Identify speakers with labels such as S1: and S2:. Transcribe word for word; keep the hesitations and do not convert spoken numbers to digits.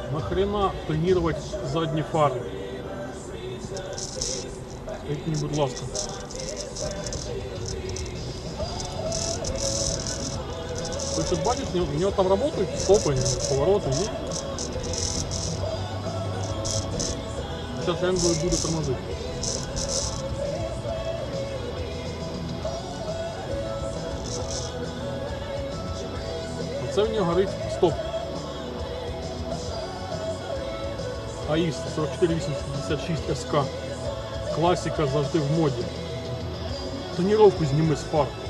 S1: Нахрена тонировать задні фари? Скажіть мені, будь ласка. Ви тут бачите, у нього там працюють стопи, повороти, ні? Зараз він буде тормозити. Оце в нього горить стоп. АІС сорок чотири вісімсот п'ятдесят шість СК. Класика завжди в моді. Тоніровку зніми з фар.